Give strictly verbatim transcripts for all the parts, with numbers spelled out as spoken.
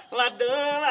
వద్దు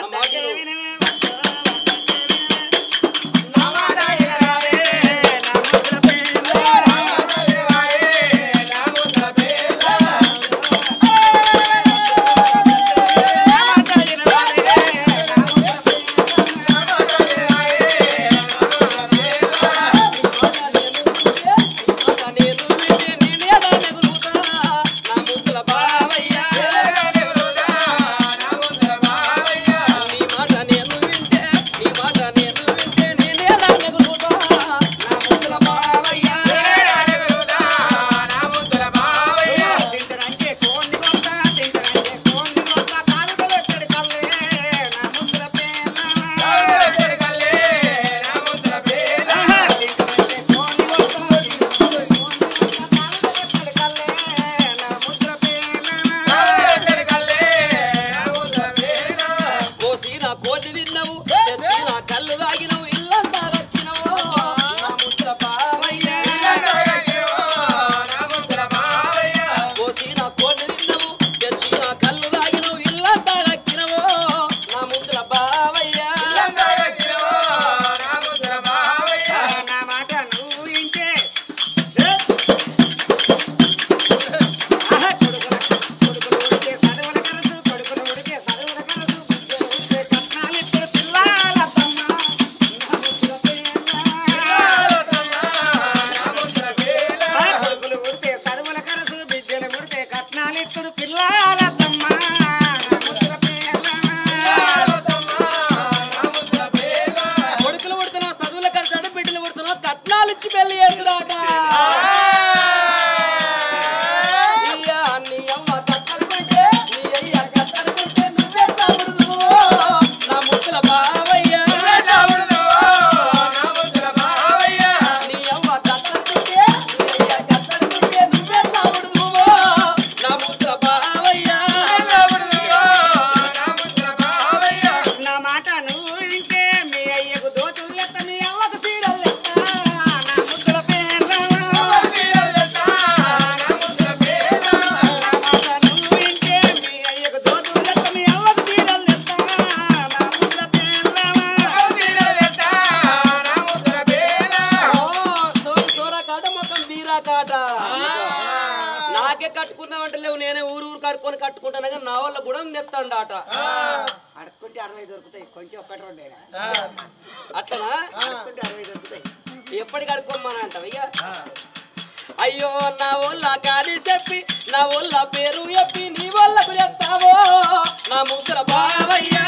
నాకే కట్టుకుందామంటే లేవు నేనే ఊరు ఊరు కట్టుకొని కట్టుకుంటాను కానీ నా వల్ల కూడా నెత్తండి ఆట అడుక్కుంటే అరవై దొరుకుతాయి కొంచెం ఒక్కటి రెండు అట్లనా అడుక్కుంటే అరవై దొరుకుతాయి ఎప్పటికి అడుక్కోమని అంటావు అయ్యా అయ్యో నా వల్ల కాని చెప్పి నా వల్ల పేరు చెప్పి నీ వల్లకు చేస్తావో నా ముద్ర బావయ్యా